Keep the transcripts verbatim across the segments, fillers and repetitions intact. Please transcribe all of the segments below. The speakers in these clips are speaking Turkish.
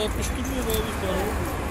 altmış duruyor böyle bir tane.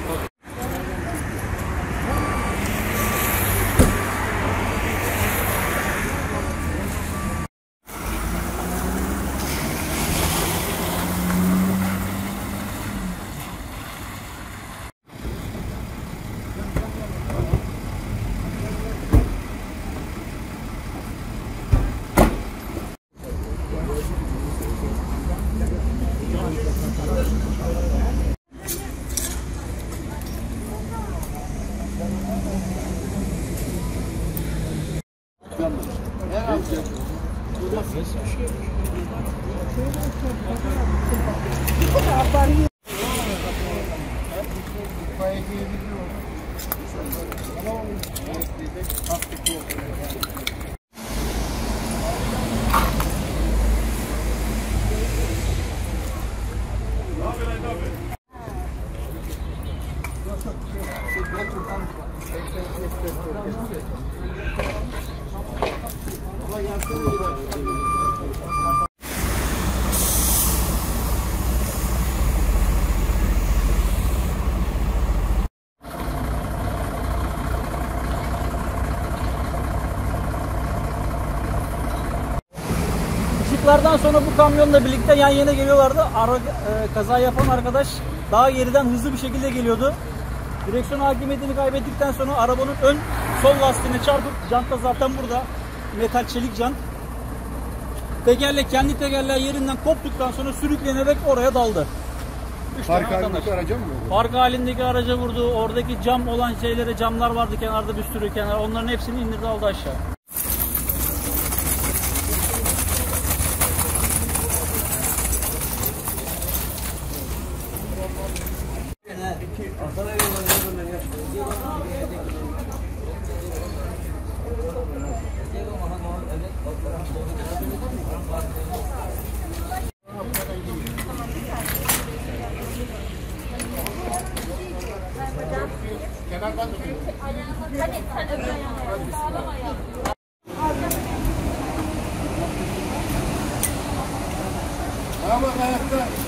Işıklardan sonra bu kamyonla birlikte yan yana geliyorlardı. Ara, e, kaza yapan arkadaş daha geriden hızlı bir şekilde geliyordu. Direksiyon hakimiyetini kaybettikten sonra arabanın ön sol lastiğine çarpıp, jant da zaten burada, metal çelik jant. Tekerlek, kendi tekerleği yerinden koptuktan sonra sürüklenerek oraya daldı. Park halindeki araca mı vurdu? Park halindeki araca vurdu. Oradaki cam olan şeylere, camlar vardı kenarda, bir sürü kenar. Onların hepsini indirdi, aldı aşağı. Hadi sen öbür ayağını sağlam ayağını. Ama ayakta